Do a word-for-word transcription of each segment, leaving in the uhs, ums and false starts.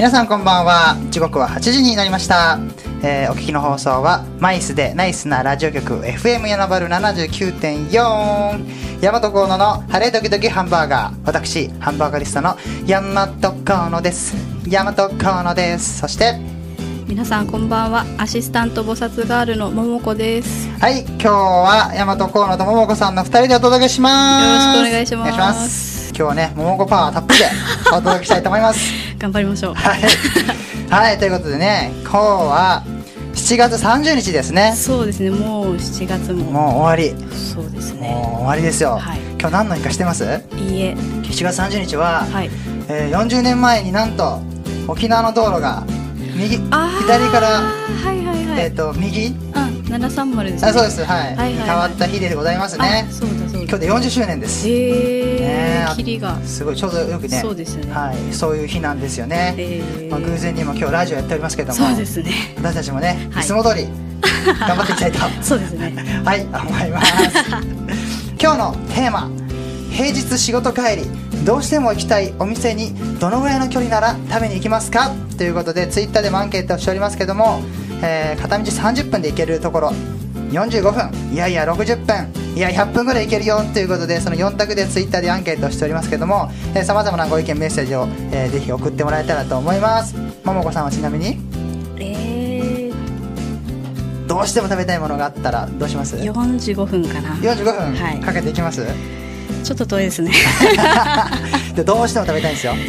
皆さんこんばんは。時刻ははちじになりました。えー、お聞きの放送はマイスでナイスなラジオ局 エフエム ヤナバル ななじゅうきゅうてんよん、大和河野の晴れ時々ハンバーガー、私ハンバーガリストの大和河野です。大和河野です。そして皆さんこんばんは。アシスタント菩薩ガールの桃子です。 はい、今日は大和河野と桃子さんのふたりでお届けします。 よろしくお願いします。 お願いします。今日はね、桃子パワーたっぷりでお届けしたいと思います頑張りましょう。 はい、はい、ということでね、今日はしちがつさんじゅうにちですね。 そうですね、もうしちがつももう終わり。 そうですね、 もう終わりですよ、はい、今日何の日か知ってます？ いいえ。 しちがつさんじゅうにちは、 はい、 えー、よんじゅうねんまえになんと沖縄の道路が右左から、 はいはいはい、 えーと右ななさんまるですね。 あ、そうです、はい、はいはいはい、変わった日でございますね。 そうだそうだ、 今日でよんじゅっしゅうねんです。 へえー、キリがすごいちょうどよくね。 そうですね、 はい、そういう日なんですよね。まあ、偶然にも今日ラジオやっておりますけども、 そうですね、 私たちもね、 はい、 いつも通り頑張っていきたいとそうですねはい思います今日のテーマ、平日仕事帰りどうしても行きたいお店にどのぐらいの距離なら食べに行きますかということで、ツイッターでもアンケートをしておりますけども、えー、片道さんじゅっぷんで行けるところ、よんじゅうごふん、いやいやろくじゅっぷん、いやひゃっぷんぐらい行けるよということで、そのよん択でツイッターでアンケートをしておりますけども、さまざまなご意見メッセージを、えー、ぜひ送ってもらえたらと思います。ももこさんはちなみに、 えー、 どうしても食べたいものがあったらどうします？ よんじゅうごふんかな。 よんじゅうごふん、 はい、 かけていきます？ ちょっと遠いですねでどうしても食べたいんですよ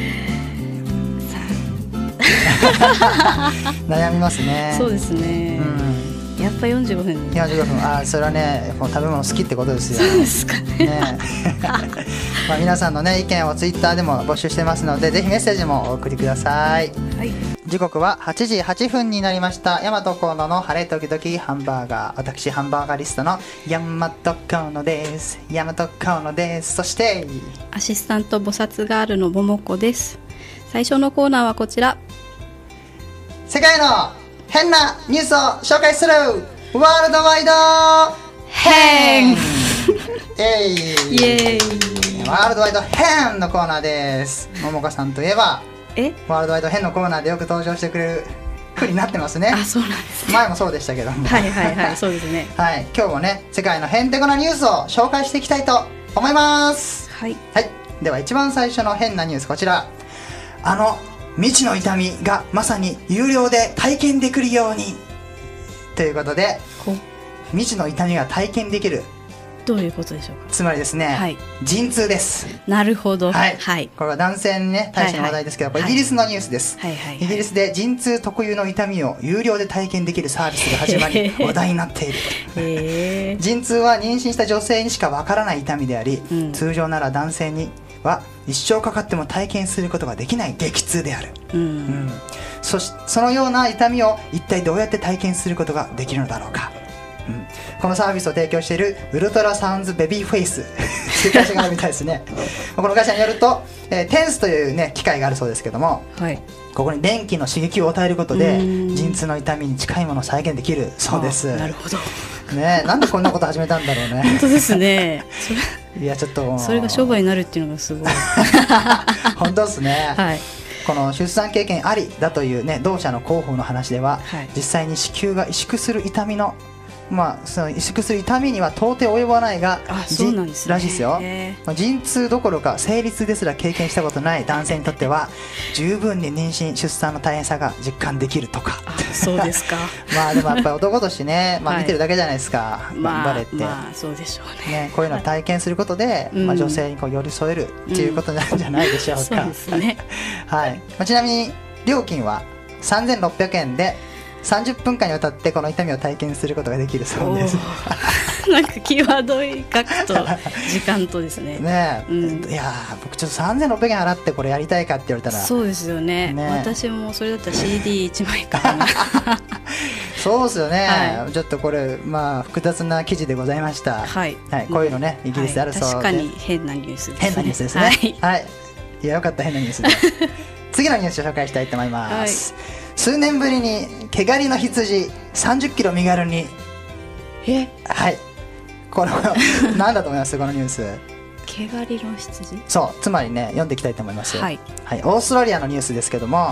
悩みますね。 そうですね、うん、やっぱよんじゅうごふん、 よんじゅうごふん、あ、それはね、食べ物好きってことですよ。 そうですか ね, ねまあ皆さんの、ね、意見をツイッターでも募集してますので、ぜひメッセージもお送りください。はい、時刻ははちじはっぷんになりました。大和河野の晴れ時々ハンバーガー、私ハンバーガリストの大和河野です。大和河野です。そしてアシスタント菩薩ガールの桃子です。最初のコーナーはこちら、 世界の変なニュースを紹介するワールドワイド変えいイエーイ、ワールドワイド変のコーナーです。桃子さんといえばえワールドワイド変のコーナーでよく登場してくれる風になってますね。 あ、そうなんですね。 前もそうでしたけどもはいはいはい、そうですねはい、今日もね、世界の変テコなニュースを紹介していきたいと思います。 はい、 はい、では一番最初の変なニュース、こちら。あの未知の痛みがまさに有料で体験できるようにということで、未知の痛みが体験できる、 どういうことでしょうか？ つまりですね、はい、陣痛です。 なるほど、 はい、はい、これは男性にね対しての話題ですけど、はいはい、これイギリスのニュースです、はいはいはい、イギリスで陣痛特有の痛みを有料で体験できるサービスが始まり話題になっているへ陣痛は妊娠した女性にしかわからない痛みであり、うん、通常なら男性には一生かかっても体験することができない激痛である、うんうん、そしそのような痛みを一体どうやって体験することができるのだろうか、うん、このサービスを提供しているウルトラサウンズベビーフェイスという会社があるみたいですねこの会社によると、えー、テンスという、ね、機械があるそうですけども、はい、ここに電気の刺激を与えることで陣痛の痛みに近いものを再現できるそうです。 なるほどね、なんでこんなこと始めたんだろうね本当ですねそれいやちょっとそれが商売になるっていうのがすごい本当ですね、はい、この出産経験ありだという、ね、同社の広報の話では、はい、実際に子宮が萎縮する痛みのまあ、その萎縮する痛みには到底及ばないがあそうなんです、ね、 らしいですよ、まあ、陣痛どころか生理痛ですら経験したことない男性にとっては十分に妊娠出産の大変さが実感できるとかそうですかまあでもやっぱり男としてね、まあ、見てるだけじゃないですか、はい、バレって、 まあ、まあそうでしょう ね, ねこういうのを体験することで、はいまあ、女性にこう寄り添えるっていうことなんじゃないでしょうか、うん、そうですね、はいまあ、ちなみに料金はさんぜんろっぴゃくえんでさんじゅっぷんかんにわたってこの痛みを体験することができるそうですなんか際どい額と時間とですねねえ、うん、いや僕ちょっとさんぜんろっぴゃくえん払ってこれやりたいかって言われたらそうですよ ね, ね私もそれだったら シーディーいち 枚かなそうですよね、はい、ちょっとこれ、まあ、複雑な記事でございました、はいはい、こういうのねイギリスであるそうで、はい、 確かに変なニュースですね変なニュースですね、はいはい、いやよかった変なニュースで次のニュースを紹介したいと思います、はい、数年ぶりに毛刈りの羊さんじゅっキロ身軽にえはいこの何だと思いますこのニュース。 毛刈りの羊、 そうつまりね読んでいきたいと思います、はいはい、オーストラリアのニュースですけども、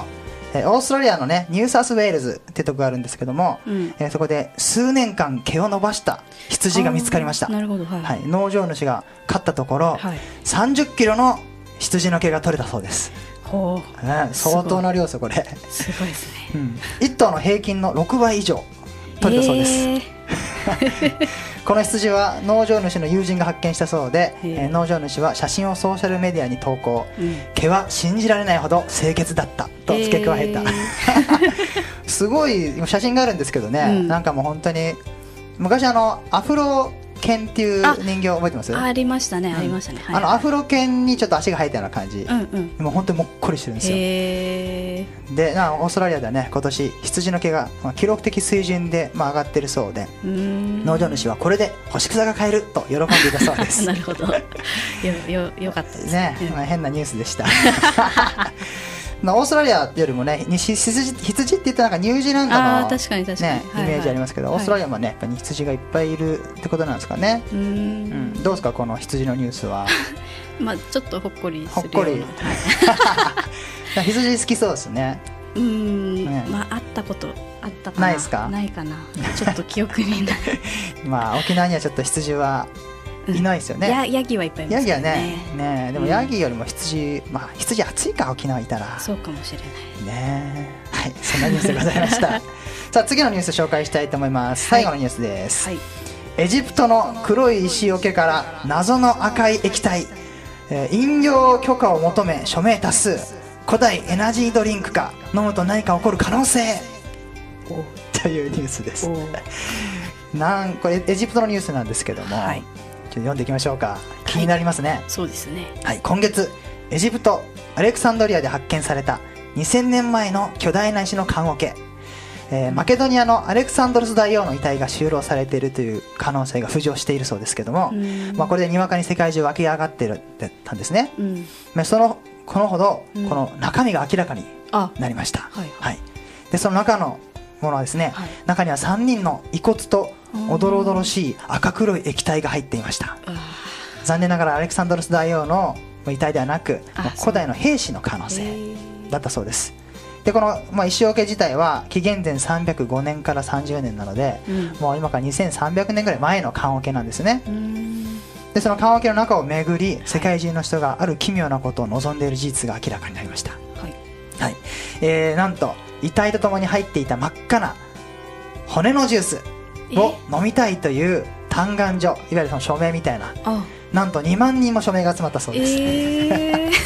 えー、オーストラリアのねニューサウスウェールズってとこがあるんですけども、うん、えー、そこで数年間毛を伸ばした羊が見つかりました。 なるほど、はいはい、農場主が飼ったところ、はい、さんじゅっキロの羊の毛が取れたそうです。 ほう、 ね、相当な量ですよこれ。 すごいですね、 うん、いっ頭の平均のろくばい以上取れたそうです、えーこの羊は農場主の友人が発見したそうで、えー、農場主は写真をソーシャルメディアに投稿、うん、毛は信じられないほど清潔だったと付け加えた、えー、すごい写真があるんですけどね、うん、なんかもう本当に昔あのアフロ犬っていう人形覚えてます？ あ, ありましたね、うん、ありましたね、はいはい、 あのアフロ犬にちょっと足が生えたような感じ、うんうん、もう本当にもっこりしてるんですよ。 へー。 でなオーストラリアではね今年羊の毛が、まあ、記録的水準で、まあ、上がってるそうで、うーん、農場主はこれで干し草が買えると喜んでいたそうですなるほど、よ, よ, よかったですね、 ね、まあ、変なニュースでしたまあ、オーストラリアよりもね羊, 羊って言ったらなんかニュージーランドの、ね、 確かに確かに、 イメージありますけど、はいはい、オーストラリアもねやっぱり羊がいっぱいいるってことなんですかね。うーん、うん、どうですかこの羊のニュースはまあちょっとほっこりするような、 ほっこり羊好きそうですね。 うーん、ね、まあ会ったことあったかな、 ないですか？ ないかな、ちょっと記憶にないまあ沖縄にはちょっと羊はいないですよね、うん、 やヤギはいっぱいいますけどね。 ヤギはね、ねでもヤギよりも羊、うん、まあ羊暑いか沖縄いたらそうかもしれないね。はい、そんなニュースでございましたさあ次のニュース紹介したいと思います、はい、最後のニュースです、はい、エジプトの黒い石桶から謎の赤い液体、えー、飲料許可を求め署名多数、古代エナジードリンクか飲むと何か起こる可能性というニュースですなんこれエジプトのニュースなんですけども、はい、ちょっと読んでいきましょうか。気になりますね、はい、 そうですね、 はい、今月エジプトアレクサンドリアで発見されたにせんねんまえの巨大な石の棺桶、えー、マケドニアのアレクサンドロス大王の遺体が収容されているという可能性が浮上しているそうですけども、まあ、これでにわかに世界中湧き上がっているたんですね、うん、まあ、そのこのほどこの中身が明らかになりました、うん、はいはい、でその中のものはですね、はい、中にはさんにんの遺骨とおどろおどろしい赤黒い液体が入っていました。残念ながらアレクサンドロス大王の遺体ではなく古代の兵士の可能性だったそうです。でこの、まあ、石桶自体は紀元前さんびゃくごねんからさんじゅうねんなので、うん、もう今からにせんさんびゃくねんぐらい前の棺桶なんですね。でその棺桶の中を巡り世界中の人がある奇妙なことを望んでいる事実が明らかになりました、はいはい、えー、なんと遺体とともに入っていた真っ赤な骨のジュースを飲みたいという嘆願書、いわゆるその署名みたいな、なんとにまんにんも署名が集まったそうです。えー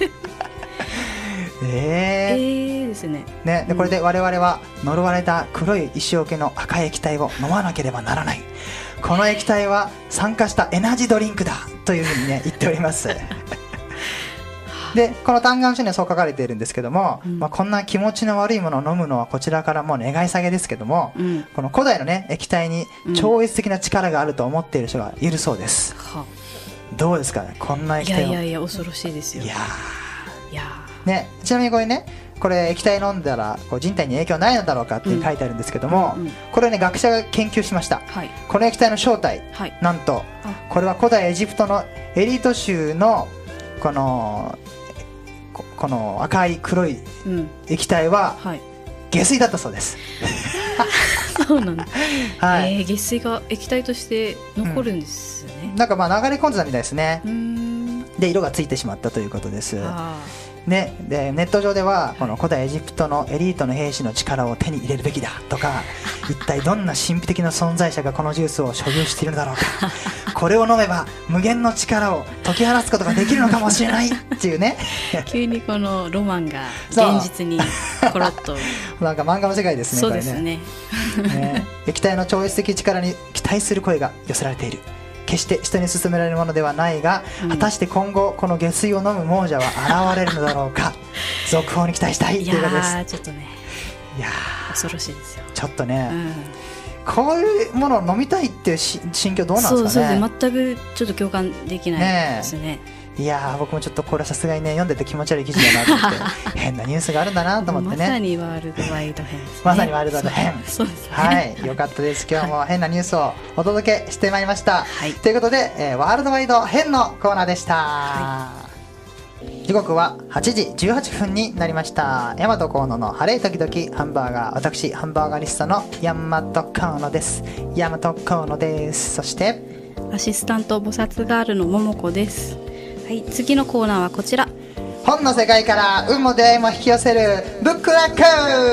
えー、 ですね。 ね、でこれで我々は呪われた黒い石桶の赤い液体を飲まなければならない。この液体は酸化したエナジードリンクだというふうにね言っておりますでこの嘆願書にはそう書かれているんですけども、うん、まあ、こんな気持ちの悪いものを飲むのはこちらからもう願い下げですけども、うん、この古代のね液体に超越的な力があると思っている人がいるそうです、うん、どうですかねこんな液体を。 いやいやいや恐ろしいですよ。 いやいやね、ちなみにこれねこれ液体飲んだらこう人体に影響ないのだろうかって書いてあるんですけども、うんうん、これをね学者が研究しました、はい、この液体の正体、はい、なんとこれは古代エジプトのエリート州のこのこ, この赤い黒い液体は下水だったそうです、 うん、そうなんだ、はい、えー、下水が液体として残るんですね、 うん、なんかまあ流れ込んでたみたいですね。うーんで色がついてしまったということです。ね、でネット上ではこの古代エジプトのエリートの兵士の力を手に入れるべきだとか一体どんな神秘的な存在者がこのジュースを所有しているのだろうかこれを飲めば無限の力を解き放つことができるのかもしれないっていうね急にこのロマンが現実にコロッとなんか漫画の世界ですね。 そうですね、 これ ね, ね液体の超越的力に期待する声が寄せられている。決して人に勧められるものではないが、うん、果たして今後この下水を飲む亡者は現れるのだろうか続報に期待したいということです。 いやーちょっとねいや恐ろしいですよ。 ちょっとね、うん、こういうものを飲みたいっていう心境どうなんですかね。そうそう全くちょっと共感できないですね。ねいや僕もちょっとこれさすがにね読んでて気持ち悪い記事だなと思って変なニュースがあるんだなと思ってね。 まさにワールドワイド編ですね。 まさにワールドワイド編。 そうですね。 はい、よかったです。今日も変なニュースをお届けしてまいりました、はい、ということで、えー、ワールドワイド編のコーナーでした、はい。 時刻ははちじじゅうはっぷんになりました。大和河野の晴れ時々ハンバーガー、私ハンバーガリストの大和河野です。大和河野です。そしてアシスタント菩薩ガールの桃子です。はい、次のコーナーはこちら。 本の世界から運も出会いも引き寄せるブックラック。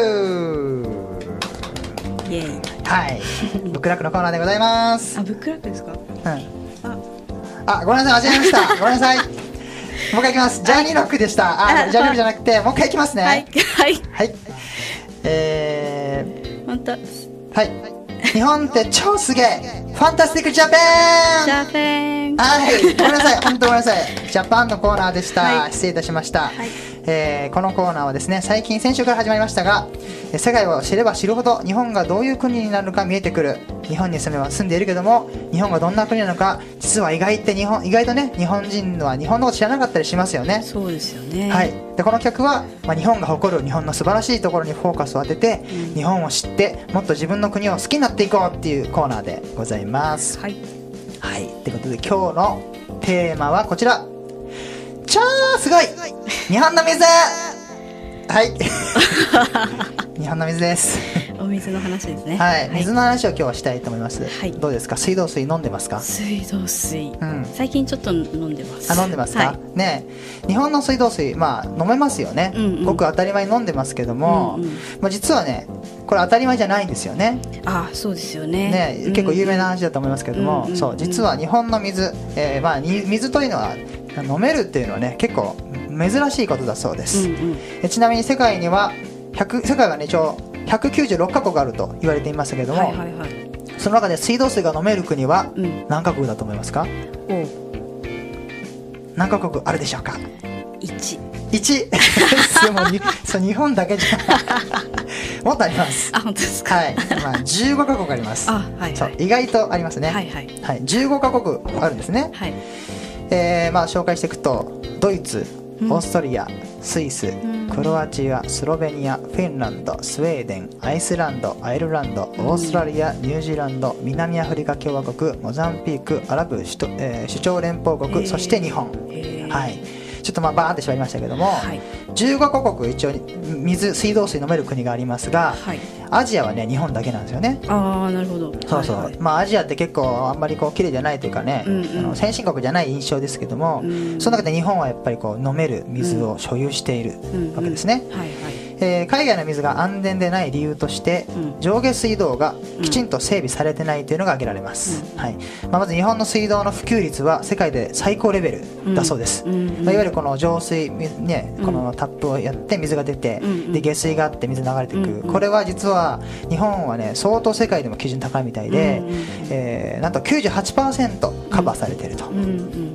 イエーイ。 はい、ブックラックのコーナーでございます。 あ、ブックラックですか。 うん。あ、ごめんなさい、間違えました。ごめんなさい。もう一回いきます。ジャーニーロックでした。あ、ジャーニーロックじゃなくて、もう一回いきますね。 はいはいはい。えー、本当。 はい。日本って超すげえ。ファンタスティックジャパン。 ジャパン。 はい。ごめんなさい。本当ごめんなさい。ジャパンのコーナーでした。はい、失礼いたしました。はい、えー、このコーナーはですね、最近先週から始まりましたが、世界を知れば知るほど日本がどういう国になるのか見えてくる。日本に住めば住んでいるけども、日本がどんな国なのか、実は意外って日本意外とね、日本人は日本のこと知らなかったりしますよね。 そうですよね。 はい。でこの曲は、まあ、日本が誇る日本の素晴らしいところにフォーカスを当てて、うん、日本を知ってもっと自分の国を好きになっていこうっていうコーナーでございます。 はい。 はい。ということで今日のテーマはこちら。超すごい日本の水。はい日本の水ですお水の話ですね。 はい、はい、水の話を今日はしたいと思います。はい、どうですか、水道水飲んでますか？ 水道水、うん、最近ちょっと飲んでます。 あ、飲んでますか、はい、ね。日本の水道水、まあ飲めますよね、うんうん、僕当たり前に飲んでますけども、うんうん、まあ、実はねこれ当たり前じゃないんですよね。 あ、そうですよね。 ね、結構有名な話だと思いますけども、うんうん、そう実は日本の水、えー、まあ水というのは飲めるっていうのはね結構珍しいことだそうです、うんうん、えちなみに世界にはひゃく世界がね一応ひゃくきゅうじゅうろっかこくあると言われていましたけども、はいはいはい、その中で水道水が飲める国は何カ国だと思いますか？うん、何カ国あるでしょうか？ いち。 いちそう日本だけじゃもっとあります。 あ、本当ですか？ はい、まあ、じゅうごかこくあります。あ、はいはい、そう意外とありますね。はいはいはい、じゅうごかこくあるんですね。はい、えーまあ、紹介していくとドイツ、オーストリア、スイス、クロアチア、スロベニア、フィンランド、スウェーデン、アイスランド、アイルランド、オーストラリア、ニュージーランド、南アフリカ共和国、モザンピーク、アラブ首都、えー、首長連邦国、そして日本。はい、ちょっとまあバーって縛りましたけども、はい、じゅうごかこく一応水水道水飲める国がありますが、はい、アジアはね日本だけなんですよね。 ああ、なるほど。 そうそう、はいはい、まあアジアって結構あんまりこう綺麗じゃないというかね、うんうん、あの先進国じゃない印象ですけども、うん、その中で日本はやっぱりこう飲める水を所有しているわけですね。えー、海外の水が安全でない理由として、うん、上下水道がきちんと整備されてないというのが挙げられます、うん、はい。まあ、まず日本の水道の普及率は世界で最高レベルだそうです、うんうんうん、まあ、いわゆるこの浄水、ね、このタップをやって水が出て、うん、で下水があって水流れていく、うんうん、これは実は日本はね相当世界でも基準高いみたいで、うんうん、えー、なんと きゅうじゅうはちパーセント カバーされていると、うんうん、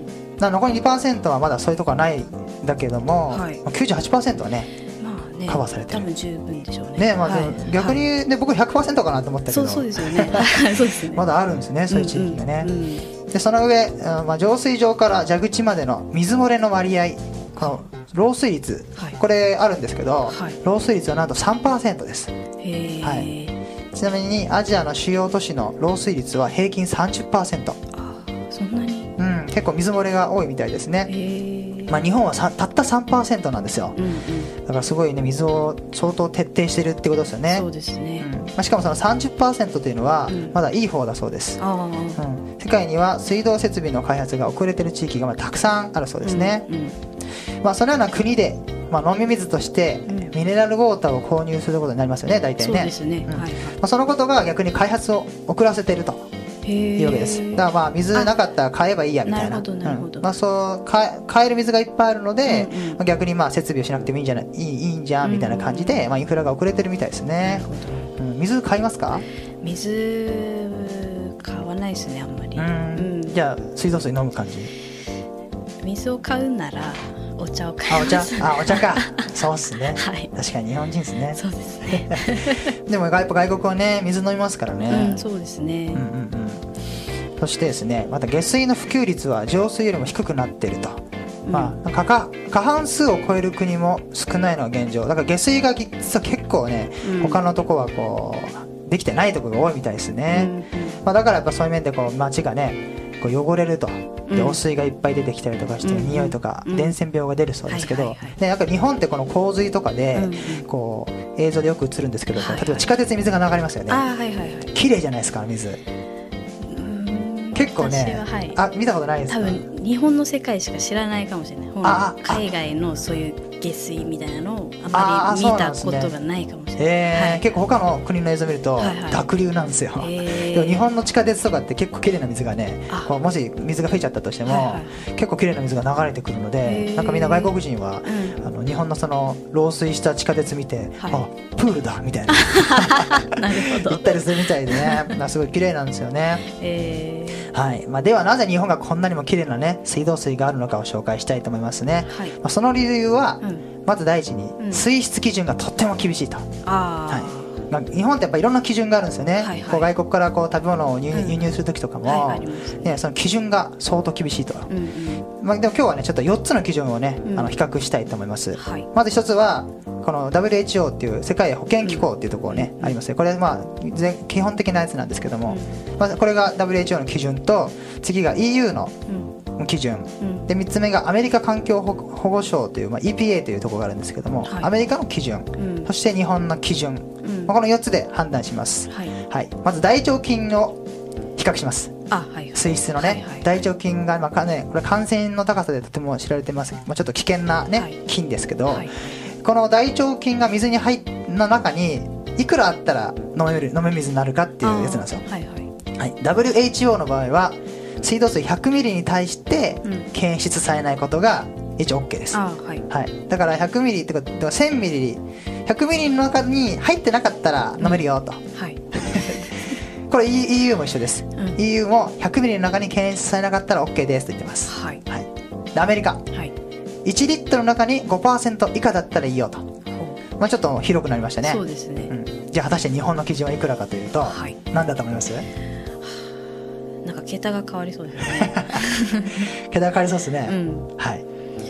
な残り にパーセント はまだそういうとこはないんだけども、はい、きゅうじゅうはちパーセント はねね、カバーされてる。 多分十分でしょうね。 ね、まあ、はい、逆に、ね、はい、僕 ひゃくパーセント かなと思ったけど、 そうそうですよね。そうですね。 まだあるんですね、そういう地域がね。うんうんうん、でその上、まあ、浄水場から蛇口までの水漏れの割合、この漏水率、はい、これあるんですけど、はい、漏水率はなんと さんパーセント です。へー、はい、ちなみにアジアの主要都市の漏水率は平均 さんじゅっパーセント。 あ、そんなに、 うん、結構水漏れが多いみたいですね。へー、まあ、日本はさたった さんパーセント なんですよ、うんうん、だからすごいね水を相当徹底してるってことですよね。 そうですね、うん、 まあ、しかもその さんじゅっパーセント というのはまだいい方だそうです、うん、うん、世界には水道設備の開発が遅れてる地域がまあたくさんあるそうですね、うんうん、まあ、そのような国で、まあ、飲み水としてミネラルウォーターを購入することになりますよね、大体ね。そうですね、うん、はいはい、まあ、そのことが逆に開発を遅らせているというわけです。だからまあ水なかったら買えばいいやみたいな、なるほどなるほど、うん、まあ、そう買える水がいっぱいあるので、うんうん、まあ、逆にまあ設備をしなくてもいいんじゃないいい、いいんじゃんみたいな感じで、まあ、インフラが遅れてるみたいですね。なるほど、うん、水買いますか？ 水買わないですね、あんまり。うん、 うん、じゃあ水道水飲む感じ？ 水を買うならお茶を買います。 あ、お茶、あ、お茶か。そうっすね、はい、確かに日本人ですね。 そうですねでも外外国はね水飲みますからね、 うん、そうですね、うんうんうん、 そしてですね、また下水の普及率は浄水よりも低くなっていると、うん、まあ、過, 過半数を超える国も少ないのが現状だから、下水が実は結構ね、うん、他のとこはこうできてないところが多いみたいですね、うんうん、まあ、だからやっぱそういう面でこう街がねこう汚れると、で汚水がいっぱい出てきたりとかして、うん、匂いとか伝染病が出るそうですけど、でやっぱり日本ってこの洪水とかでこう映像でよく映るんですけど、例えば地下鉄に水が流れますよね。綺麗じゃないですか水。結構ね、はい、あ見たことないですか。 多分日本の世界しか知らないかもしれない。あ海外のそういう下水みたいなのをあまり見たことがないかもしれない。 えーはい、 結構他の国の映像を見ると濁流なんですよ。はいはい、でも日本の地下鉄とかって結構綺麗な水がね、こうもし水が吹いちゃったとしても、はいはい、結構綺麗な水が流れてくるので、なんかみんな外国人は、うん、あの日本のその漏水した地下鉄見て、はい、あプールだみたいななるほど行ったりするみたいでね、すごい綺麗なんですよね。えーはいまあ、ではなぜ日本がこんなにも綺麗な、ね、水道水があるのかを紹介したいと思いますね。はいまあ、その理由は、うん、まず第一に、うん、水質基準がとっても厳しいと。あ、はいまあ、日本ってやっぱりいろんな基準があるんですよね。はいはい、こう外国からこう食べ物を 輸,、うん、輸入する時とかも、はいねね、その基準が相当厳しいと。うんうんまあ、でも今日はねちょっとよっつの基準をね、うん、あの比較したいと思います。はい、まず一つはこの ダブリューエイチオー っていう世界保健機構っていうところね、うん、ありますね。これはまあ基本的なやつなんですけども、うんまあ、これが ダブリューエイチオー の基準と、次が イーユー の基準、うん、でみっつめがアメリカ環境保護省という、まあ、イーピーエー というところがあるんですけども、はい、アメリカの基準、うん、そして日本の基準、うんまあ、このよっつで判断します。はいはい、まず大腸菌を比較します。あはいはい、水質のね、はいはい、大腸菌が、まあかね、これ感染の高さでとても知られてます、まあ、ちょっと危険な、ねはい、菌ですけど、はい、この大腸菌が水に入の中にいくらあったら飲める飲め水になるかっていうやつなんですよ。はいはいはい、ダブリューエイチオー の場合は水道水 ひゃくミリ に対して検出されないことが一応 OK です。あ、はいはい、だから ひゃくミリ ってことは せんミリ、ひゃくミリ の中に入ってなかったら飲めるよと、うんはい、これ イーユー も一緒です、うん、イーユー も ひゃくミリ の中に検出されなかったら OK ですと言ってます。はいはい、でアメリカ、はい、いちリットルの中に ごパーセント 以下だったらいいよと、まあ、ちょっと広くなりましたね。そうですね、うん、じゃあ果たして日本の基準はいくらかというと、はい、何だと思います？ なんか桁が変わりそうですね桁が変わりそうですね、うんはい、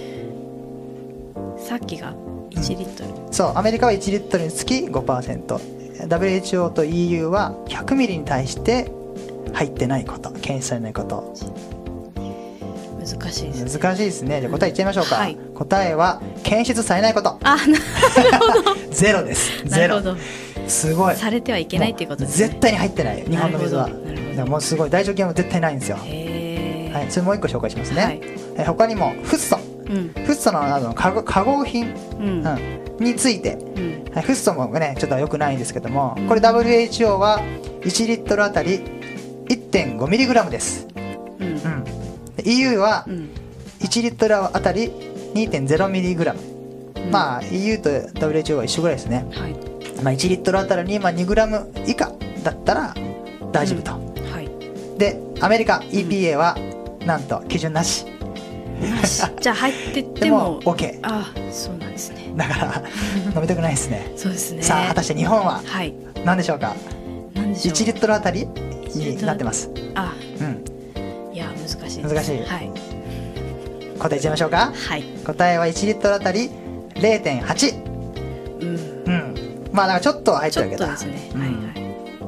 さっきがいちリットル、 うん、そうアメリカはいちリットルにつき ごパーセント、 ダブリューエイチオー と イーユー は ひゃくミリ に対して入ってないこと、検出されないこと。 難しいですね。 難しいですね。じゃあ答えいっちゃいましょうか、うんはい、答えは検出されないこと。 あ、なるほどゼロです。ゼロ。 なるほど。 すごい。 されてはいけないっていうことですね。 絶対に入ってない日本の水は。もうすごい大腸菌は絶対ないんですよ。へー、はい、それもう一個紹介しますね、はい、え他にもフッ素、うん、フッ素のなどの化合品、うんうん、について、うんはい、フッ素もねちょっと良くないんですけども、うん、これ ダブリューエイチオー はいちリットルあたり いってんごミリグラム です、うんうん、イーユー はいちリットルあたり にてんゼロミリグラム、うん、まあ イーユー と ダブリューエイチオー は一緒ぐらいですね、はいまあ、いちリットルあたりに、まあ、にグラム以下だったら大丈夫と、うんでアメリカ イーピーエー はなんと基準なし。 なしじゃあ入ってってもでも OK。 ああそうなんですね。 だから飲みたくないですね。 そうですね。 さあ果たして日本は何でしょうか。 何でしょう。 いちリットルあたりになってます。 あうんいや難しいです。 難しい、はい、答えちゃいましょうか。はい、答えはいちリットルあたり れいてんはち。 うん、うん、まあだからちょっと入ってるけどちょっとですね、うんはいはい、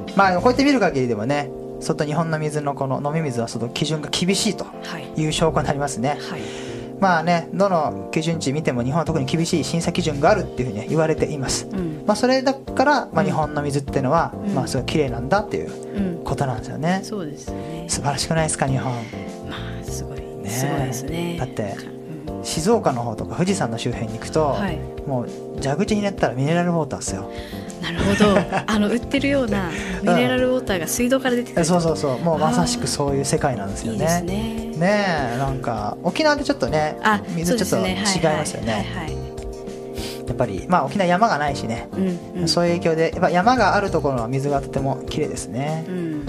まあこうやって見る限りでもね外日本の水のこの飲み水はその基準が厳しいという証拠になりますね、はい、まあねどの基準値見ても日本は特に厳しい審査基準があるっていうふうに言われています、うんまあ、それだから、まあ、日本の水っていうのは、うんまあ、すごい綺麗なんだっていうことなんですよね、うん、そうですね。素晴らしくないですか日本。 まあすごいねすごいですね。 だって静岡の方とか富士山の周辺に行くと、はい、もう蛇口に入れたらミネラルウォーターですよ。 なるほどあの売ってるようなミネラルウォーターが水道から出てくる、うん、 そうそうそうもうまさしくそういう世界なんですよね。いいですね。ねえなんか沖縄でちょっとね水ちょっと違いますよね。やっぱりまあ沖縄山がないしね、うんうん、そういう影響でやっぱ山があるところの水がとても綺麗ですね、うんうんうん、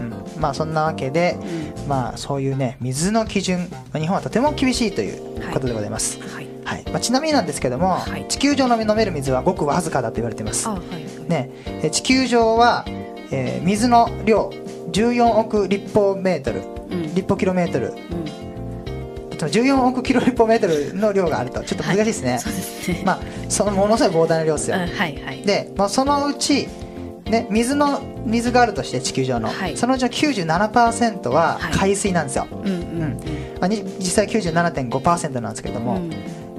まあそんなわけで、うん、まあそういうね水の基準日本はとても厳しいということでございます、はいはいはいまあ、ちなみになんですけども、はい、地球上の飲める水はごくわずかだと言われています、はいね、地球上は、えー、水の量じゅうよんおく立方メートル、うん、立方キロメートル、うん、じゅうよんおくキロ立方メートルの量があるとちょっと難しいですね、はい、そうですね、まあ、そのものすごい膨大な量ですよ、はいはい、で、まあ、そのうち、ね、水の水があるとして地球上の、はい、そのうちの きゅうじゅうななパーセント は海水なんですよ、はいうんうんうんまあ、実際 きゅうじゅうななてんごパーセント なんですけども、うん、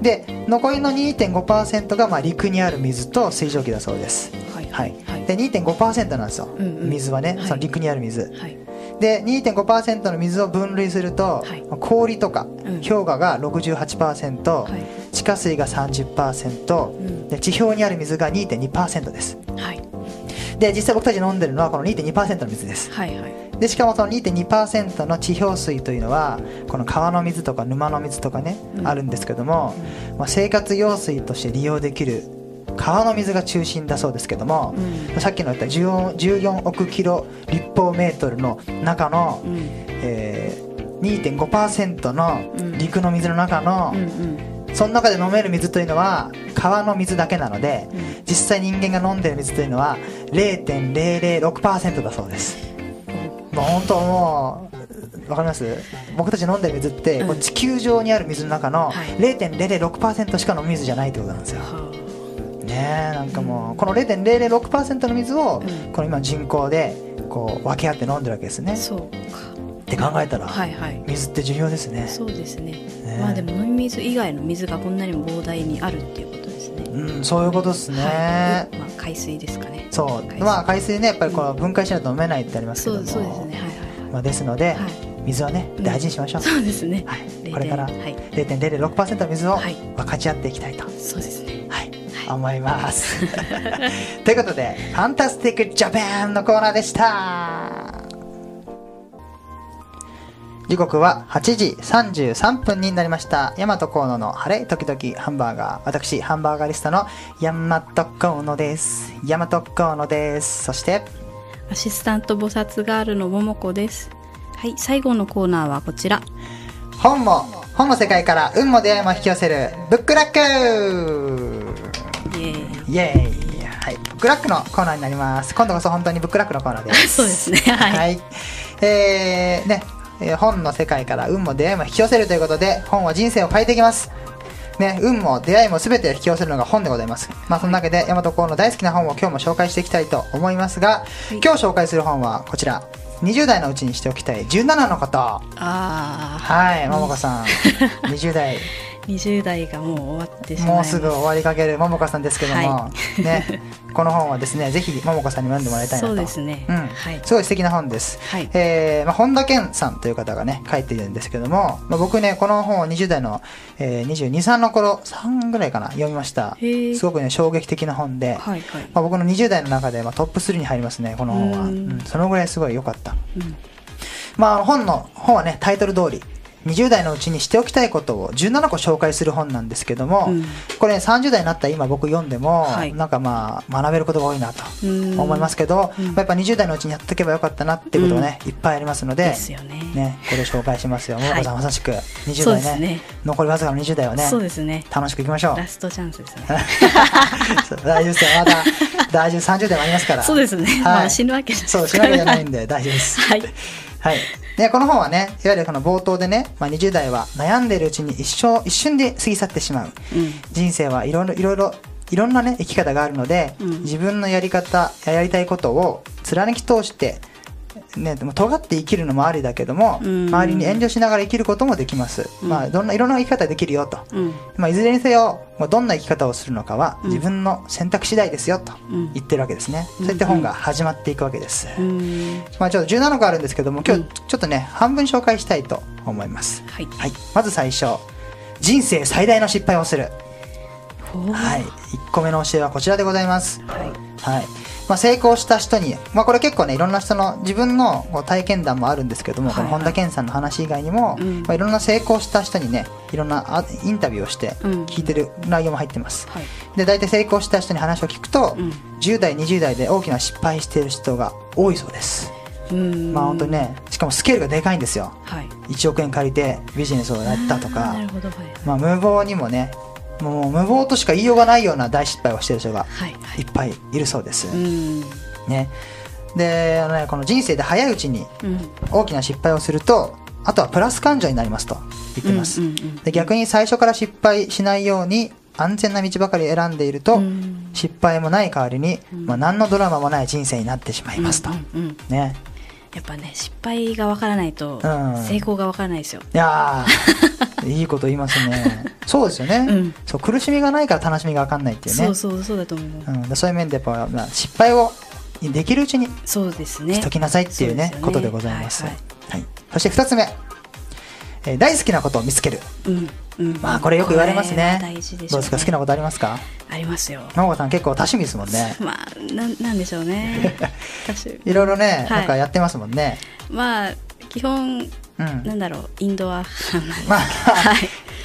で残りの にてんごパーセント がまあ陸にある水と水蒸気だそうです、はいはいはい、で にてんごパーセント なんですよ、うんうん、水はね、はい、その陸にある水、はい、で にてんごパーセント の水を分類すると、はい、氷とか、うん、氷河が ろくじゅうはちパーセント、はい、地下水が さんじゅっパーセント、うん、で地表にある水が にてんにパーセント です、はい、で実際僕たち飲んでるのはこの にてんにパーセント の水です、はいはい、でしかもその にてんにパーセント の地表水というのはこの川の水とか沼の水とかね、うん、あるんですけども、まあ、生活用水として利用できる川の水が中心だそうですけども、うん、さっきの言ったじゅうよんおくキロ立方メートルの中の、うんえー、にてんごパーセント の陸の水の中の、うんうんうん、その中で飲める水というのは川の水だけなので、うん、実際人間が飲んでる水というのは れいてんぜろぜろろくパーセント だそうです、うん、もう本当もうわかります？僕たち飲んでる水って、うん、地球上にある水の中の れいてんぜろぜろろくパーセント しか飲む水じゃないってことなんですよ、ね、なんかもうこの れいてんぜろぜろろくパーセント の水をこの今人口でこう分け合って飲んでるわけですね。そうかって考えたら水って重要ですね。 そうですね。ねまあでも飲み水以外の水がこんなにも膨大にあるっていうことですね。 うん、そういうことですね。はいまあ、海水ですかね。 そう海水まあ海水ねやっぱりこう分解しないと飲めないってありますけども、そう、そうですね。はいはいまあ、ですので、はい、水はね大事にしましょう。うん、そうですね。はい、これから れいてんぜろぜろろくパーセント の水を分かち合っていきたいと。はい、そうですね。はい思いますということでファンタスティックジャパンのコーナーでした。時刻ははちじさんじゅうさんぷんになりました。大和河野の晴れ時々ハンバーガー、私ハンバーガーリストの大和河野です。大和河野です。そしてアシスタント菩薩ガールの桃子です。はい、最後のコーナーはこちら、 本も本の世界から運も出会いも引き寄せるブックラック。イエーイ、イエーイ、はい、ブックラックのコーナーになります。今度こそ本当にブックラックのコーナーですそうですね、はい、はい、 えー、ね、えー、本の世界から運も出会いも引き寄せるということで、本は人生を変えていきます、ね、運も出会いも全て引き寄せるのが本でございます。まあ、その中で大和河野大好きな本を今日も紹介していきたいと思いますが、はい、今日紹介する本はこちら、にじゅう代のうちにしておきたいじゅうななのこと。あはい桃子さんにじゅう代にじゅう代がもう終わってしまいます。 もうすぐ終わりかける桃子さんですけども、はいね、この本はですねぜひ桃子さんにも読んでもらいたいなと。そうですね、うんはい、すごい素敵な本です、はいえーまあ、本田健さんという方がね書いているんですけども、まあ、僕ねこの本をにじゅう代の、えー、にじゅうに、さんの頃さんぐらいかな読みました。すごくね衝撃的な本で、はいはいまあ、僕のにじゅう代の中で、まあ、トップスリーに入りますねこの本は。うん、うん、そのぐらいすごい良かった、うんまあ、本の本はねタイトル通りにじゅう代のうちにしておきたいことをじゅうななこ紹介する本なんですけども、うん、これ、ね、さんじゅう代になった今僕読んでも、はい、なんかまあ学べることが多いなと思いますけど、うんまあ、やっぱにじゅう代のうちにやっておけばよかったなっていうことがね、うん、いっぱいありますので、ですよねね、これ紹介しますよ。桃子さんまさしくにじゅう代 ね, ね残りわずかのにじゅう代をねそうですね楽しくいきましょう。 ラストチャンスですね大丈夫ですよ。まだ大丈夫さんじゅう代もありますから。 そうですね、はいまあ、死ぬわけじゃないそう死ぬわけじゃないんで大丈夫ですはいはい、でこの本はねいわゆるこの冒頭でね、まあ、にじゅう代は悩んでいるうちに一生一瞬で過ぎ去ってしまう、うん、人生はいろいろいろいろいろんなね生き方があるので、うん、自分のやり方やりたいことを貫き通してね、でも尖って生きるのもありだけども、うん、周りに遠慮しながら生きることもできます、うんまあ、どんないろんな生き方できるよと、うんまあ、いずれにせよどんな生き方をするのかは自分の選択次第ですよと言ってるわけですね、うん、そういった本が始まっていくわけです、うんまあ、ちょっとじゅうななこあるんですけども今日ちょっとね半分紹介したいと思います、はいはい、まず最初、人生最大の失敗をする、はい、いっこめの教えはこちらでございます、はいはいまあ、成功した人に、まあ、これ結構ねいろんな人の自分のこう体験談もあるんですけども、はいはい、この本田健さんの話以外にも、うんまあ、いろんな成功した人にねいろんなインタビューをして聞いてる内容も入ってます、うんはい、で大体成功した人に話を聞くと、うん、じゅう代にじゅう代で大きな失敗している人が多いそうです。うんまあ本当にねしかもスケールがでかいんですよ、はい、いちおくえん借りてビジネスをやったとか、まあ、無謀にもねもう無謀としか言いようがないような大失敗をしている人がいっぱいいるそうです、はいはいね、であの、ね、この人生で早いうちに大きな失敗をすると、うん、あとはプラス感情になりますと言ってます、うんうんうん、で逆に最初から失敗しないように安全な道ばかり選んでいると、失敗もない代わりに、まあ、何のドラマもない人生になってしまいますと、うんうんうん、ね。 やっぱね、失敗がわからないと成功がわからないですよ、 うん、いやいいこと言いますね。そうですよね、うん、そう苦しみがないから楽しみが分かんないっていうね。 そうそうそうだと思う、 うん、そういう面でやっぱ、まあ、失敗をできるうちにそうですねしときなさいっていう ね, ねことでございます、はいはいはい。そしてふたつめ、えー、大好きなことを見つける、うんうん、まあこれよく言われますね。大事でしょうね。どうですか、好きなことありますか？ ありますよ。 真帆さん結構多趣味ですもんね。 まあ な, なんでしょうねいろいろね、はい、なんかやってますもんね。 まあ基本、うん、なんだろう、インドアまあ、はい、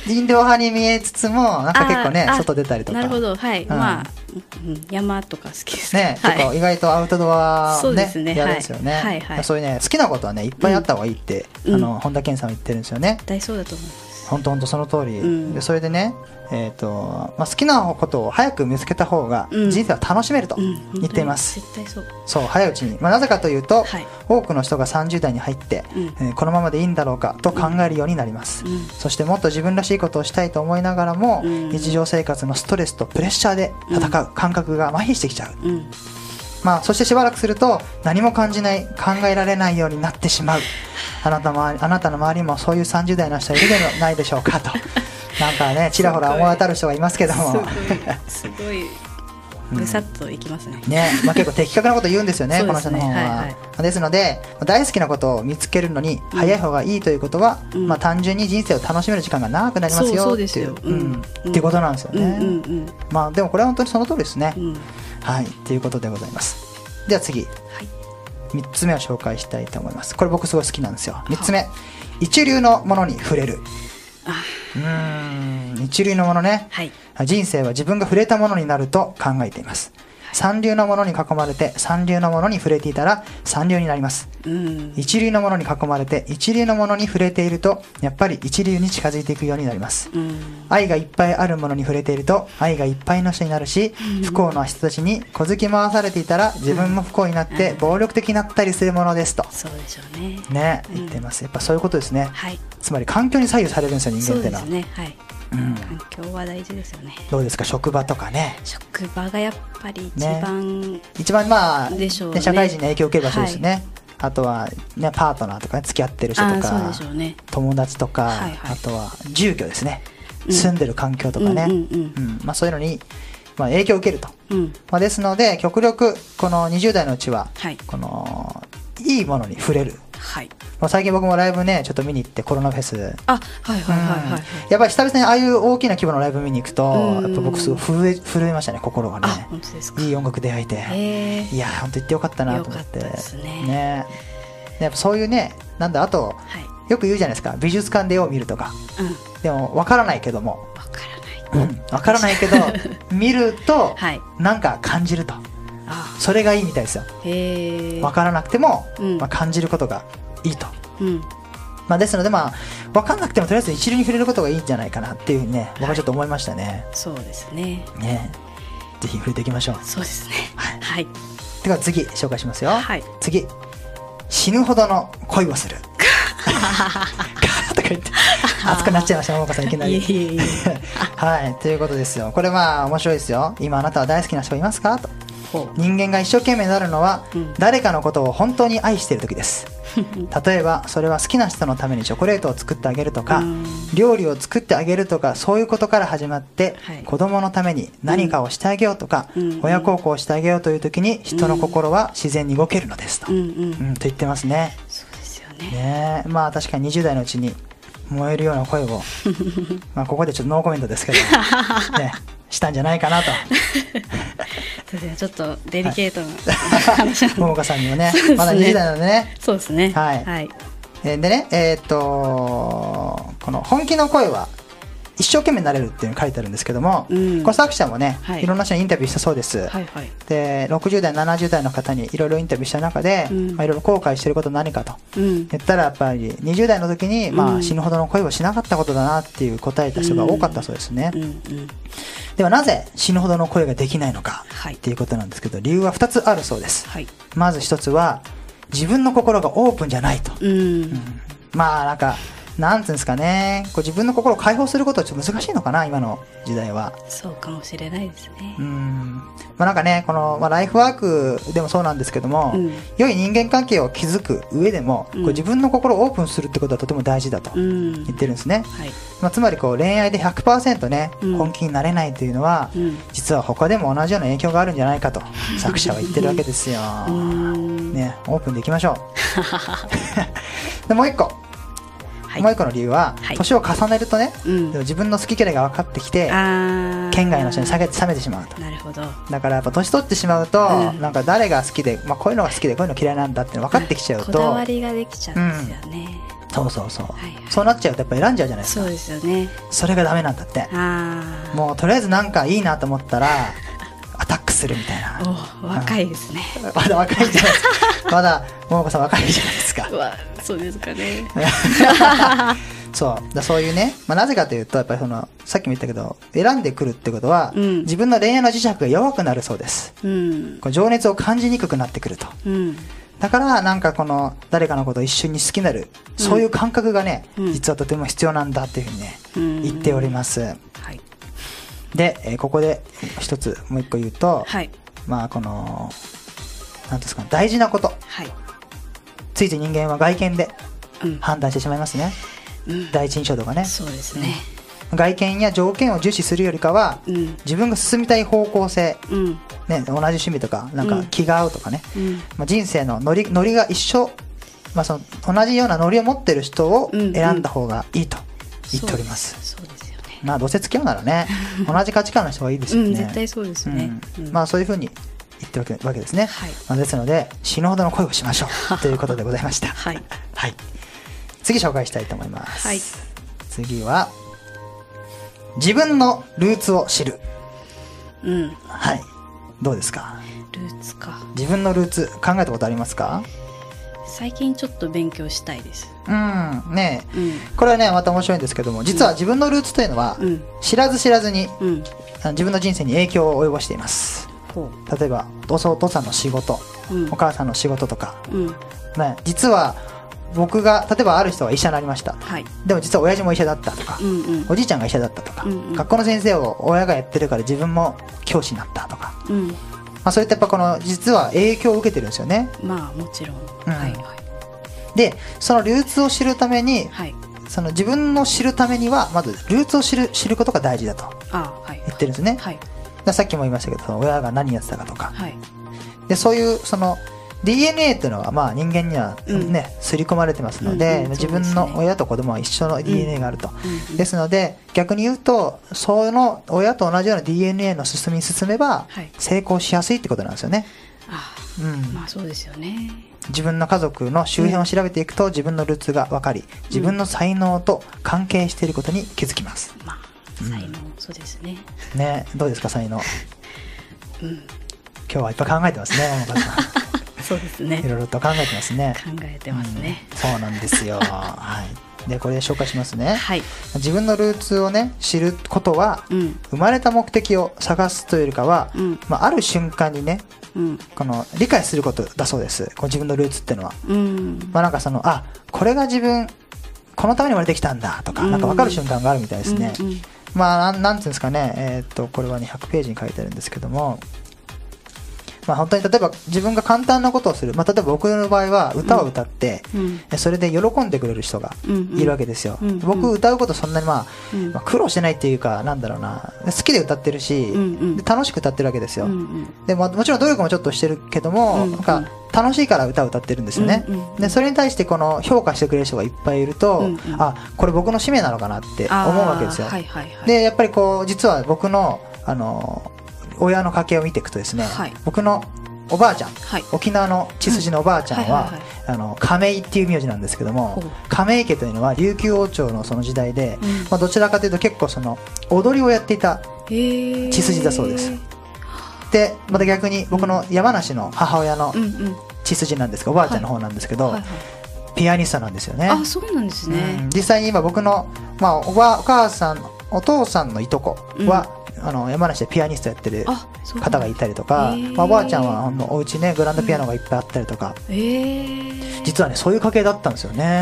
インドア派に見えつつもなんか結構ね外出たりとか。 なるほど、はい、うん、まあ、うん、山とか好きですね、はい、結構意外とアウトドア、ね、 そうですね、 やるんですよね、 はいはいはい、 そういうね好きなことはねいっぱいあった方がいいって、うん、あの本田健さんは言ってるんですよね。 絶対そうだと思います。 本当本当その通り、うん、でそれでね、えーとまあ、好きなことを早く見つけた方が人生は楽しめると言っています、 うんうん、絶対そう。 そう早いうちに、まあ、なぜかというと、はい、多くの人がさんじゅう代に入って、うんえー、このままでいいんだろうかと考えるようになります、うん、そしてもっと自分らしいことをしたいと思いながらも、うん、日常生活のストレスとプレッシャーで戦う感覚が麻痺してきちゃう、うんまあ、そしてしばらくすると何も感じない考えられないようになってしまう。あなたもあなたの周りもそういうさんじゅう代の人いるではないでしょうかとなんかねちらほら思い当たる人がいますけどもすごいぐさっといきますね、 うんねまあ、結構的確なこと言うんですよねこの人の本は、はいはい、ですので大好きなことを見つけるのに早い方がいいということは、うんまあ、単純に人生を楽しめる時間が長くなりますよっていう、うん、っていうことなんですよね、うんうんうんまあ、でもこれは本当にその通りですね、うんはいということでございます。では次、はい、みっつめを紹介したいと思います。これ僕すごい好きなんですよ。みっつめ、一流のものに触れる。あうーん一流のものね、はい、人生は自分が触れたものになると考えています。三流のものに囲まれて三流のものに触れていたら三流になります、うん、一流のものに囲まれて一流のものに触れているとやっぱり一流に近づいていくようになります、うん、愛がいっぱいあるものに触れていると愛がいっぱいの人になるし、うん、不幸な人たちに小突き回されていたら自分も不幸になって暴力的になったりするものですと、 そうでしょうね、 ね言ってます。やっぱそういうことですね、はい、つまり環境に左右されるんですよ人間ってのは。そうですね、はいうん、環境は大事ですよね。 どうですか職場とかね。 職場がやっぱり一番、 ね、一番まあ、ね、社会人に影響を受ける場所ですね、はい、あとは、ね、パートナーとか、ね、付き合ってる人とか、ね、友達とか、はいはい、あとは住居ですね、うん、住んでる環境とかね、うんうんうんうんまあ、そういうのに、まあ、影響を受けると、うんまあ、ですので極力このにじゅう代のうちは、はい、このいいものに触れる、はいまあ、最近僕もライブねちょっと見に行ってコロナフェスあ、はいはいはいはい、うん、やっぱり久々にああいう大きな規模のライブ見に行くとやっぱ僕すごい震え、震えましたね心がね。あ本当ですか。いい音楽出会えていや本当行ってよかったなと思って。よかったですね。ねやっぱそういうねなんだあと、はい、よく言うじゃないですか美術館で絵を見るとか、うん、でも分からないけども分からない、うん、 分からないけど見るとなんか感じると、あそれがいいみたいですよ。へ分からなくても、うんまあ、感じることがいいと、うんまあ、ですので、まあ、分かんなくてもとりあえず一流に触れることがいいんじゃないかなっていうふうにね僕はちょっと思いましたね、はい、 そうですねねぜひ触れていきましょう。 そうですねはい、はい、 では次紹介しますよ、はい、次死ぬほどの恋をするとか言って熱くなっちゃいましたももかさんいきなりいはいということですよ。これまあ面白いですよ。今あなたは大好きな人いますかと。人間が一生懸命になるのは、うん、誰かのことを本当に愛している時です例えばそれは好きな人のためにチョコレートを作ってあげるとか、うん、料理を作ってあげるとかそういうことから始まって、はい、子供のために何かをしてあげようとか、うん、親孝行してあげようという時に人の心は自然に動けるのですと、うんうんうん、と言ってますね。 そうですよね。 ねまあ確かににじゅう代のうちに燃えるような声をまあここでちょっとノーコメントですけど、ね、したんじゃないかなとちょっとデリケートな話なんで桃香さんにも ね, ねまだにじゅう代なのでねそうですねはい、はい、でねえー、っとこの本気の声は一生懸命になれるっていうのが書いてあるんですけども、うん、この作者もね、はい、いろんな人にインタビューしたそうです、はいはい、でろくじゅう代ななじゅう代の方にいろいろインタビューした中で、うんまあ、いろいろ後悔してること何かと、うん、言ったらやっぱりにじゅう代の時に、まあ、死ぬほどの恋をしなかったことだなっていう答えた人が多かったそうですね、うんうんうん、ではなぜ死ぬほどの恋ができないのかっていうことなんですけど、理由はふたつあるそうです、はい、まずひとつは自分の心がオープンじゃないと、うんうん、まあなんかなんつうんですかね、こう自分の心を解放することはちょっと難しいのかな、今の時代は。 そうかもしれないですね。 うん、まあ、なんかね、この、まあ、ライフワークでもそうなんですけども、うん、良い人間関係を築く上でも、うん、こう自分の心をオープンするってことはとても大事だと言ってるんですね。うん、はい、まあ、つまりこう恋愛で ひゃくパーセント ね、うん、本気になれないというのは、うん、実は他でも同じような影響があるんじゃないかと作者は言ってるわけですよ。ね、オープンでいきましょう。でもう一個。はい、もう一個の理由は、はい、年を重ねるとね、うん、自分の好き嫌いが分かってきて県外の人に冷めてしまうと。 なるほど。 だからやっぱ年取ってしまうと、うん、なんか誰が好きで、まあ、こういうのが好きでこういうの嫌いなんだって分かってきちゃうと、 こだわりができちゃうんですよね。 うん、そうそうそう、はいはい、そうなっちゃうとやっぱ選んじゃうじゃないですか。 そうですよね。 それがダメなんだって。あ、もうとりあえずなんかいいなと思ったらアタックするみたいな。 お、若いですね。 まだ若いじゃないですか。まだ桃子さん若いじゃないですか。 そうですかね。 そうだ、そういうね、まあ、なぜかというとやっぱりそのさっきも言ったけど選んでくるってことは、うん、自分の恋愛の磁石が弱くなるそうです。うん、こう情熱を感じにくくなってくると。うん、だからなんかこの誰かのことを一緒に好きになる、うん、そういう感覚がね、うん、実はとても必要なんだっていうふうにね、うん、言っております。はい、で、えー、ここで一つもう一個言うと、はい、まあこのなんですか、大事なこと、はい、ついつい人間は外見で判断してしまいますね。うん、第一印象とかね。そうですね。外見や条件を重視するよりかは、うん、自分が進みたい方向性、うん、ね、同じ趣味とかなんか気が合うとかね、うん、まあ、人生のノリ、ノリが一緒、まあ、その同じようなノリを持ってる人を選んだ方がいいと言っております。 そうですよね。 まあどうせ付き合うならね同じ価値観の人がいいですよね。うん、 絶対そうですよね。 うん、まあそういうふうに言ってるわけですね。はい、まあ、ですので死ぬほどの恋をしましょうということでございました。はい、はい、次紹介したいと思います。はい、次は自分のルーツを知る。うん、はい、どうですか。 ルーツか。 自分のルーツ考えたことありますか。 最近ちょっと勉強したいです。 うんね、うん、これはねまた面白いんですけども、実は自分のルーツというのは、うん、知らず知らずに、うん、自分の人生に影響を及ぼしています。例えばお父さんの仕事、うん、お母さんの仕事とか、うんね、実は僕が例えばある人は医者になりました、はい、でも実は親父も医者だったとか、うんうん、おじいちゃんが医者だったとか、うんうん、学校の先生を親がやってるから自分も教師になったとか、うん、まあ、それってやっぱこの実は影響を受けてるんですよね。 まあもちろん、うん、はいはい。でそのルーツを知るために、はい、その自分の知るためにはまずルーツを知る知ることが大事だと言ってるんですね。はい、ださっきも言いましたけど、その親が何やってたかとか、はい、でそういうその ディーエヌエー っていうのはまあ人間にはね、うん、刷り込まれてますので、うんうん、自分の親と子供は一緒の ディーエヌエー があると、うん、ですので逆に言うとその親と同じような ディーエヌエー の進みに進めば成功しやすいってことなんですよね。 ああ、うん、まあそうですよね。 自分の家族の周辺を調べていくと、うん、自分のルーツが分かり自分の才能と関係していることに気づきます。 まあ才能、うん、そうですね。 ね、どうですか才能。うん、今日はいっぱい考えてますね桃花さん。 そうですね。 いろいろと考えてますね。 考えてますね。 うん、そうなんですよ。はい。でこれで紹介しますね。はい。自分のルーツをね知ることは、うん、生まれた目的を探すというよりかは、うん、まあある瞬間にね、うん、この理解することだそうです。この自分のルーツっていうのは、うん、まあなんかそのあこれが自分このために生まれてきたんだとか、うん、なんか分かる瞬間があるみたいですね。うんうん、まあなんなんていうんですかね、えー、っとこれはねひゃくページに書いてあるんですけども。まあ、本当に例えば自分が簡単なことをする、まあ、例えば僕の場合は歌を歌って、うん、それで喜んでくれる人がいるわけですよ。うんうん、僕歌うことそんなに、まあうんまあ、苦労してないっていうかなんだろうな好きで歌ってるし、うんうん、で楽しく歌ってるわけですよ。うんうん、でももちろん努力もちょっとしてるけども、うんうん、なんか楽しいから歌を歌ってるんですよね。うんうん、でそれに対してこの評価してくれる人がいっぱいいると、うんうん、あこれ僕の使命なのかなって思うわけですよ。はいはいはい、でやっぱりこう実は僕のあの親の家系を見ていくとですね、はい、僕のおばあちゃん、はい、沖縄の血筋のおばあちゃんはあの亀井っていう名字なんですけども、亀井家というのは琉球王朝のその時代で、うんまあ、どちらかというと結構その踊りをやっていた血筋だそうです。でまた逆に僕の山梨の母親の血筋なんですが、おばあちゃんの方なんですけど、はいはいはい、ピアニストなんですよね。 あ、そうなんですね。 うん、実際に今僕の、まあ、おばお母さんお父さんのいとこは、うん、あの山梨でピアニストやってる方がいたりとか、まあ、おばあちゃんはあのお家ねグランドピアノがいっぱいあったりとか、うん、実はねそういう家系だったんですよね。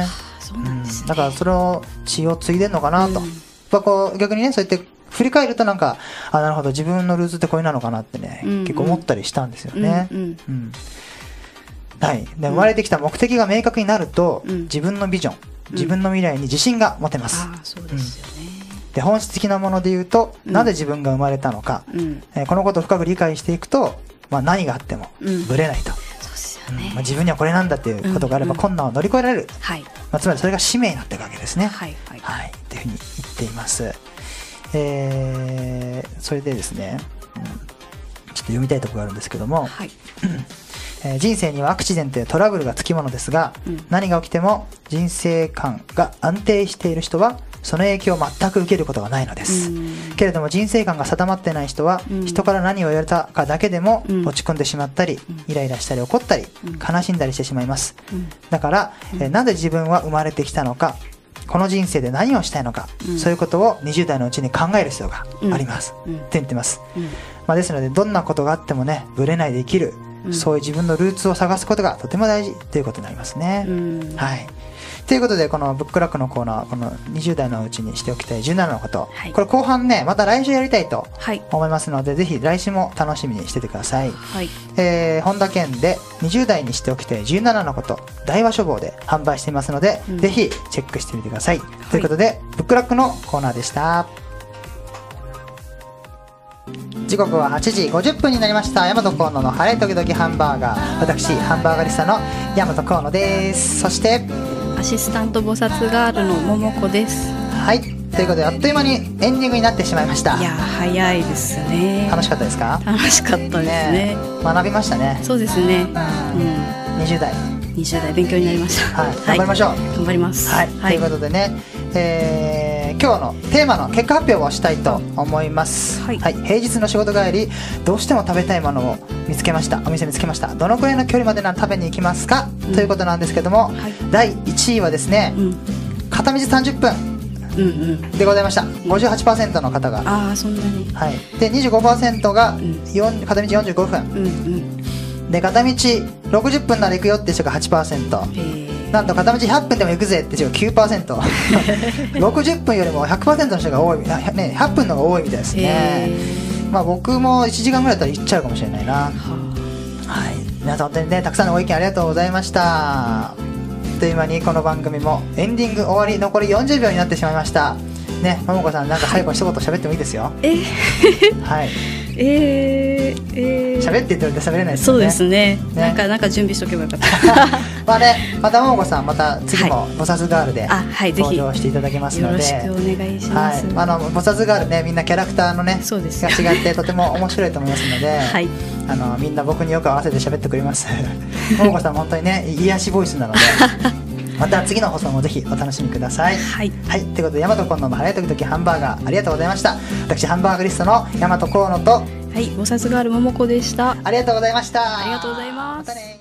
そうなんですね、 うん、だからその血を継いでんのかなと、うん、やっぱこう逆にねそうやって振り返るとなんかあなるほど自分のルーツってこれなのかなってね、うんうん、結構思ったりしたんですよね、うんうんうん、はい、で生まれてきた目的が明確になると、うん、自分のビジョン自分の未来に自信が持てます、うん、あそうですよね、うん、で本質的なもので言うと、うん、なぜ自分が生まれたのか、うんえー、このことを深く理解していくと、まあ、何があってもぶれないと、うんそうですよね、うんまあ、自分にはこれなんだっていうことがあれば困難を乗り越えられる、はいまあ、つまりそれが使命になっていくわけですね、はいはいはい、っていうふうに言っています。えー、それでですね、うん、ちょっと読みたいところがあるんですけども、はいえー、人生にはアクシデントやトラブルがつきものですが、うん、何が起きても人生観が安定している人はその影響を全く受けることがないのです、うん、けれども人生観が定まってない人は、うん、人から何を言われたかだけでも落ち込んでしまったり、うん、イライラしたり怒ったり、うん、悲しんだりしてしまいます、うん、だから、えー、なぜ自分は生まれてきたのかこの人生で何をしたいのか、うん、そういうことをにじゅう代のうちに考える必要があります、うん、って言ってます、うんまあ、ですのでどんなことがあってもねぶれないで生きる、うん、そういう自分のルーツを探すことがとても大事ということになりますね、うん、はいということでこのブックラックのコーナーこのにじゅう代のうちにしておきたいじゅうななのこと、はい、これ後半ねまた来週やりたいと思いますので、はい、ぜひ来週も楽しみにしててください、はいえー、本田健でにじゅう代にしておきたいじゅうななのこと大和書房で販売していますので、うん、ぜひチェックしてみてください、はい、ということでブックラックのコーナーでした。時刻ははちじごじゅっぷんになりました。大和河野の晴れ時々ハンバーガー、私ハンバーガリスタの大和河野です。そしてアシスタント菩薩ガールの桃子です。 はい、ということであっという間にエンディングになってしまいました。 いや早いですね。 楽しかったですか？ 楽しかったです ね, ね学びましたね。 そうですね、 うん、にじゅう代にじゅう代勉強になりました、 はい、頑張りましょう、はい、 頑張ります、 はいはい、ということでね、えー、今日のテーマの結果発表をしたいと思います、はいはい、平日の仕事帰りどうしても食べたいものを見つけました。お店見つけました。どのくらいの距離までなら食べに行きますか、うん、ということなんですけども、はい、だいいちいはですね、うん、片道さんじゅっぷんうんうん、でございました。 ごじゅうはちパーセント の方が、 ああそんなに、 はい、で にじゅうごパーセント が、うん、片道よんじゅうごふん、うんうん、で片道ろくじゅっぷんなら行くよって人が はちパーセント、なんと片道ひゃっぷんでも行くぜって人が きゅうパーセント ろくじゅっぷんよりも ひゃくパーセント の人が多い、ね、ひゃっぷんの方が多いみたいですね。まあ僕もいちじかんぐらいだったら行っちゃうかもしれないな。はい、皆さん本当にねたくさんのご意見ありがとうございました。あっという間にこの番組もエンディング終わり残りよんじゅうびょうになってしまいましたね。ももこさんなんか最後一言喋ってもいいですよ。えはいえー、えー、 喋ってって言われて喋れないですよね。 そうですね。ねなんかなんか準備しとけばよかった。 まあね、またももこさんまた次もボサズガールで登場していただけますので、 はい、よろしくお願いします。はい、 あのボサズガールねみんなキャラクターのねそうですが違ってとても面白いと思いますので、はい、あのみんな僕によく合わせて喋ってくれます。ももこさん本当にね癒しボイスなので。また次の放送もぜひお楽しみください。はい、はい、ということで大和河野の晴れ時々ハンバーガーありがとうございました。私ハンバーガリストの大和河野と、 はい、菩薩ガール桃子でした。 ありがとうございました。 ありがとうございます。 またね。